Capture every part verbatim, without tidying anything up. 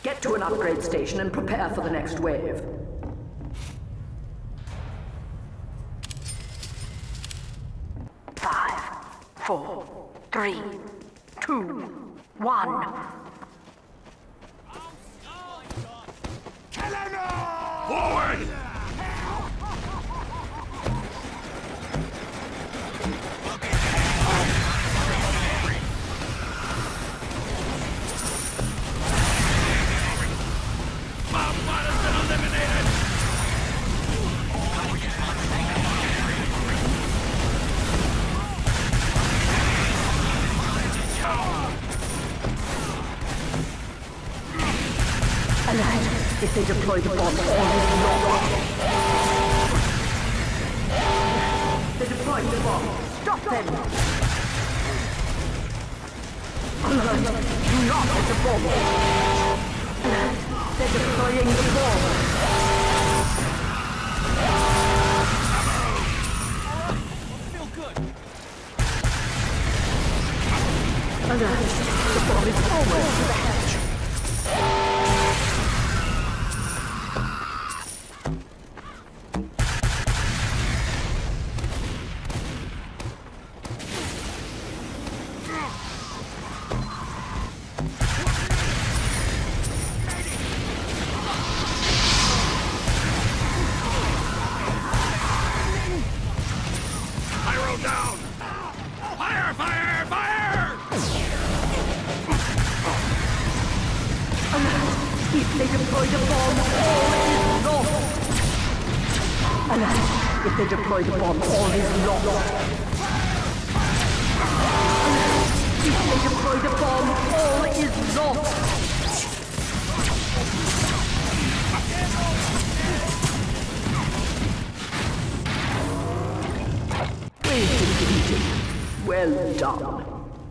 Get to an upgrade station and prepare for the next wave. Five, four, three, two, one. Forward! If they deploy the bomb, all is lost. They deployed the bomb. Stop them! Alert! Do not hit the bomb! Alert! They're deploying the bomb! Feel good. Alert! The bomb is almost to the hatch. If they deploy the bomb, all is lost! Alert! If they deploy the bomb, all is lost! Alert! If they deploy the bomb, all is lost! Well done.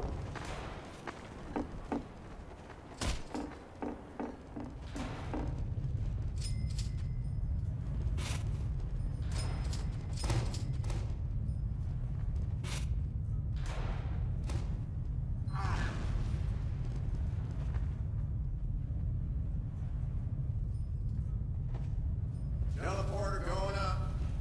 Teleporter going up.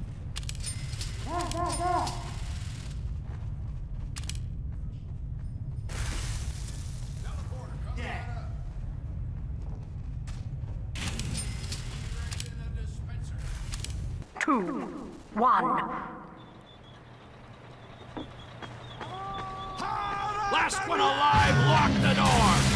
Two, one. Last one alive, lock the door!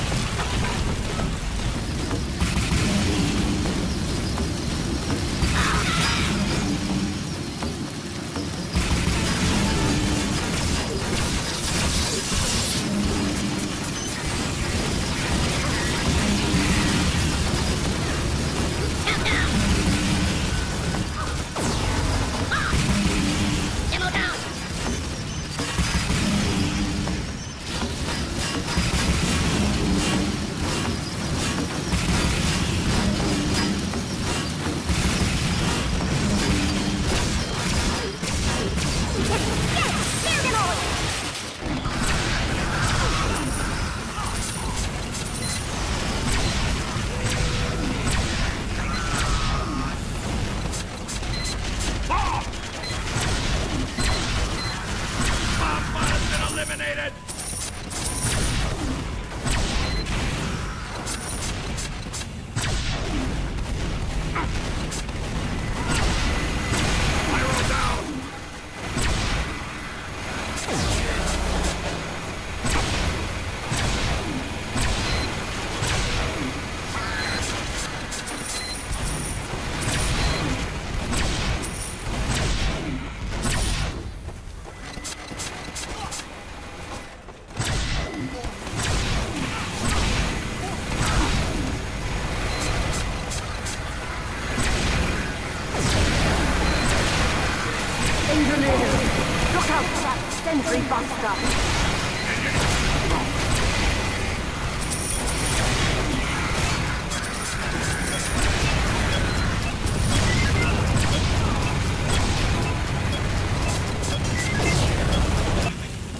Look out for that sentry buster!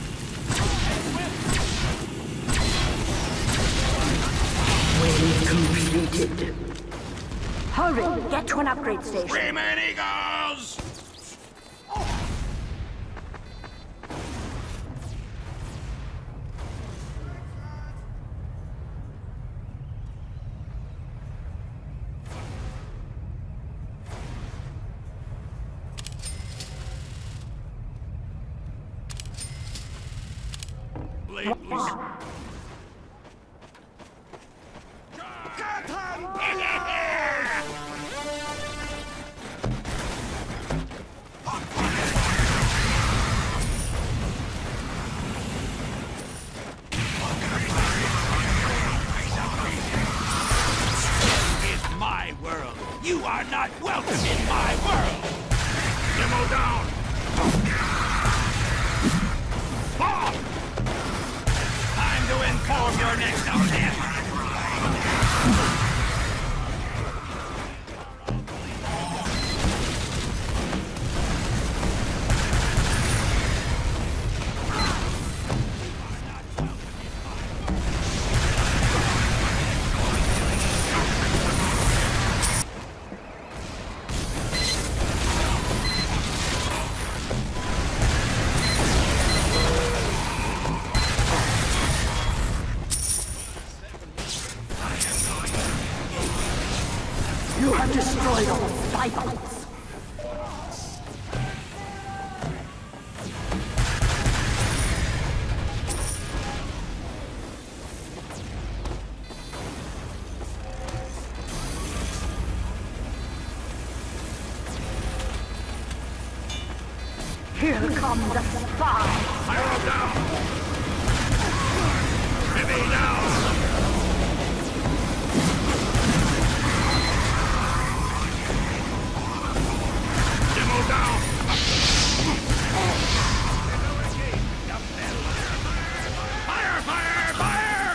Wave complete. defeated. Hurry, get to an upgrade station. Screaming Eagles! Blade, please. You are not welcome in my world! Demo down! Bomb! Time to inform your next outlet! You have destroyed all cycles. Here come the spies. Pyro down! Heavy down! Down! Fire! Fire! Fire!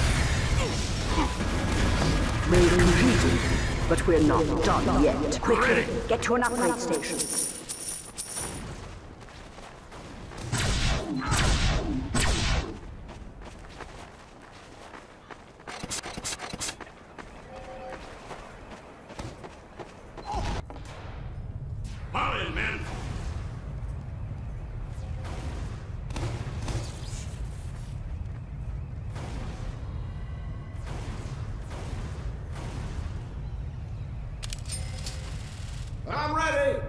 Raid completed, but we're not done yet. Quickly, get to an upgrade station. Fall in, men! I'm ready!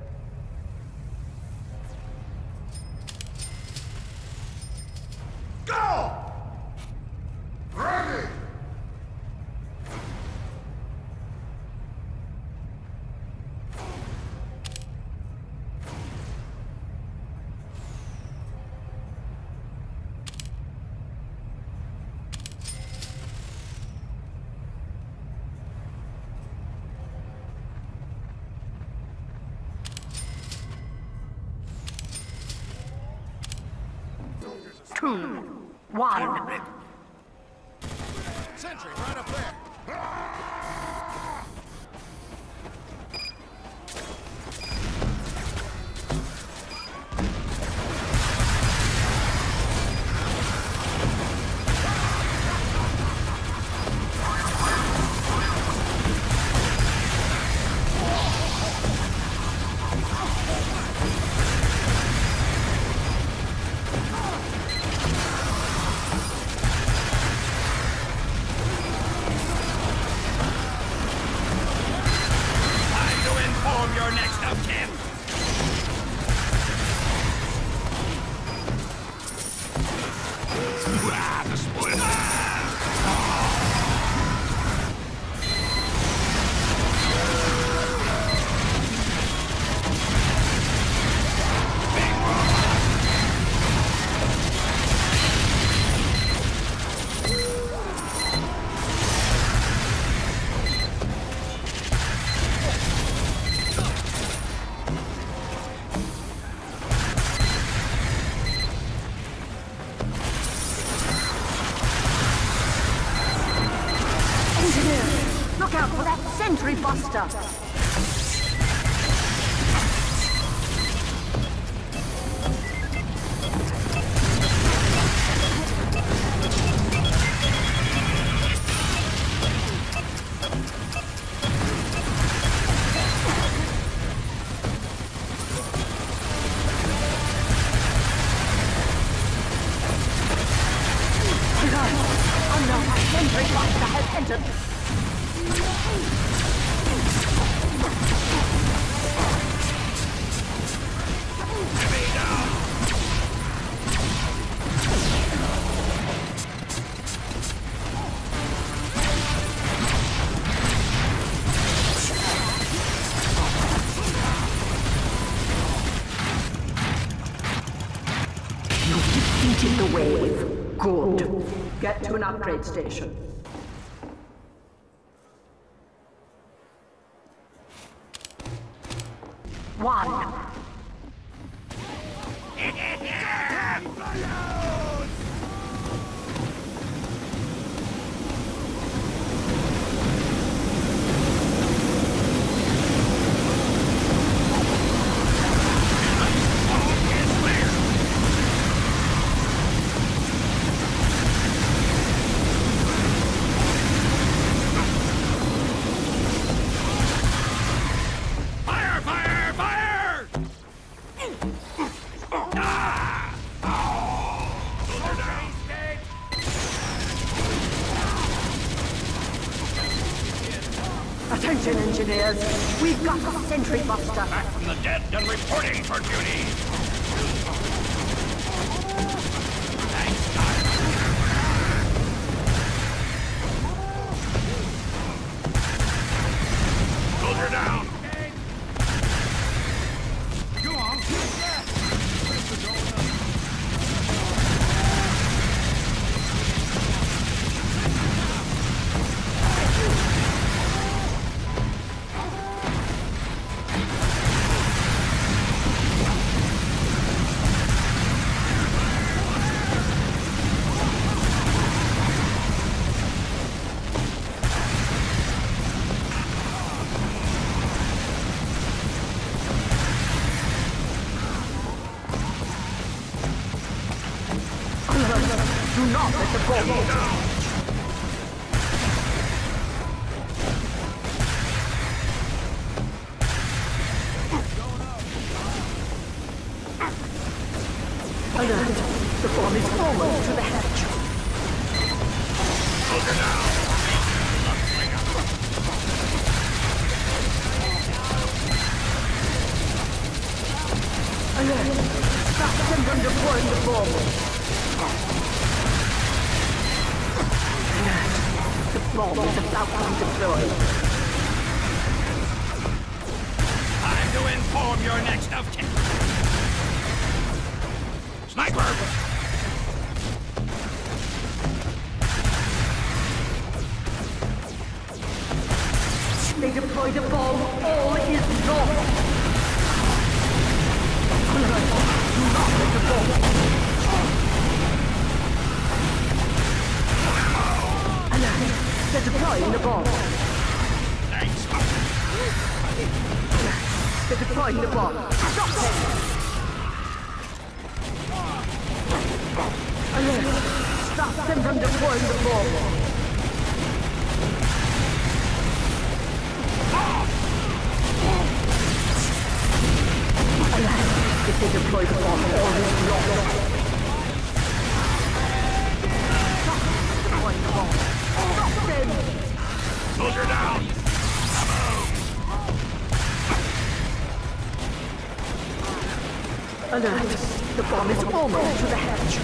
Go! Ready! Two, one. Sentry, right up there. Look out for that sentry buster! Another sentry buster has entered. Enemy down! You defeated the wave. Good. Get to an upgrade station. One. Attention, engineers. We've got a sentry buster. Back from the dead and reporting for duty. Thanks, Doc. Soldier down. Go on. Do not let the ball go. Alert! The bomb is almost to the hatch. Soldier down. Alert! Stop them from deploying the bomb. The bomb is about to be deployed. Time to inform your next of kin. Sniper! They deploy the bomb. All is lost. Alert! Do not let the bomb. They're deploying the bomb. Thanks. They're deploying the bomb. Stop them! Alert! Stop them from deploying the bomb. Alert! If they deploy the bomb, all is lost. Stop deploying the bomb. Stop them! Soldier down! Alert! The bomb is almost to the hatch.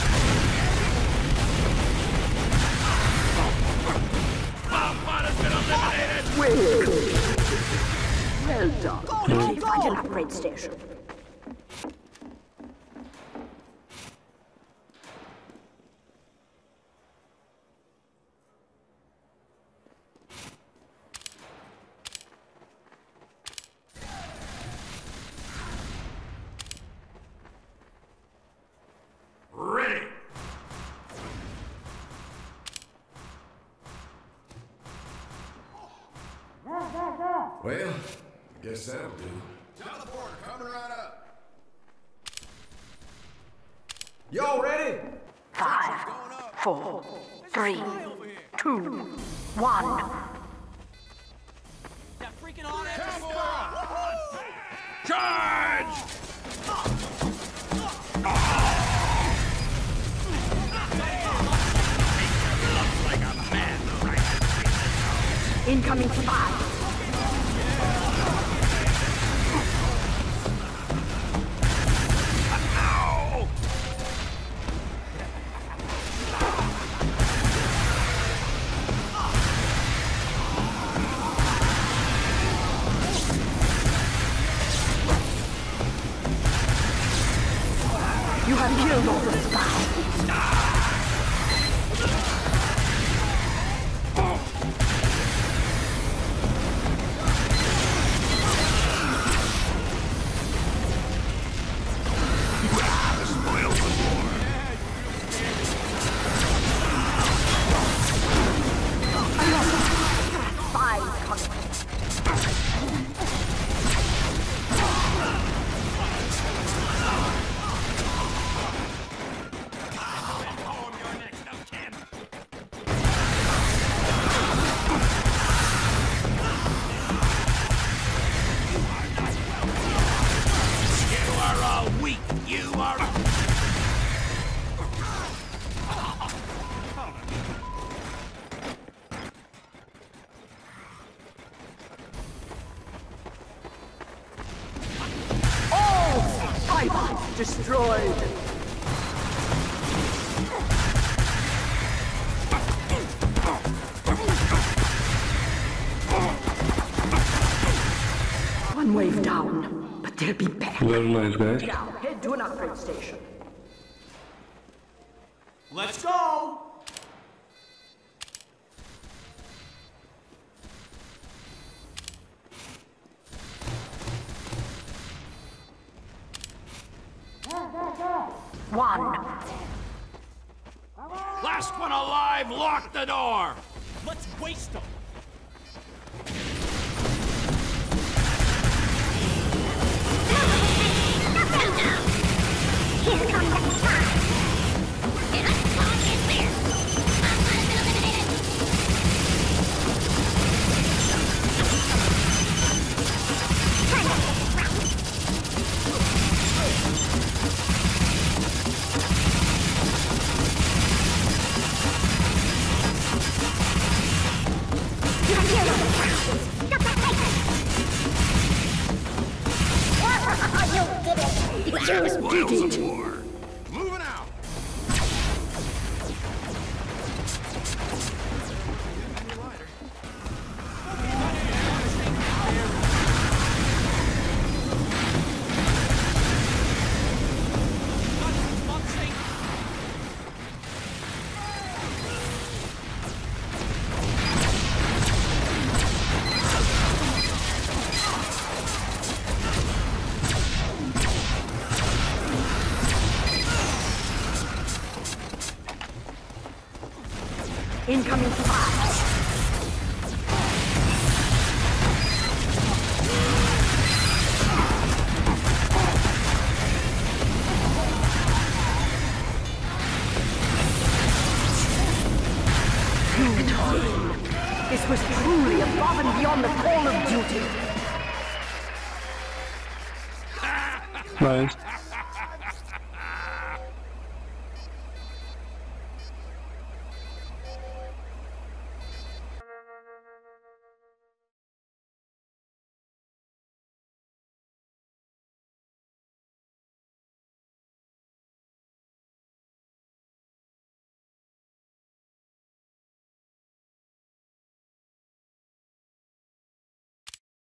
Bomb pod has been eliminated! Well, well done. Quickly find an upgrade station. Ready! Well, I guess that'll do. Teleporter coming right up. Y'all ready? Five, four, three, two, one. That freaking on it. Charge! Incoming spy. You have killed all the spies. Destroyed. One wave down, but they'll be back. Very nice, guys. Now head to an upgrade station. Let's go! One. Last one alive, lock the door! Let's waste them! Here comes the spy! And I'm talking clear! My spot has been eliminated! Time to take this round! You have killed all the rounds! Stop that later! You did it! You just did it! Moving out! Incoming spy. This was truly above and beyond the call of duty. Nice.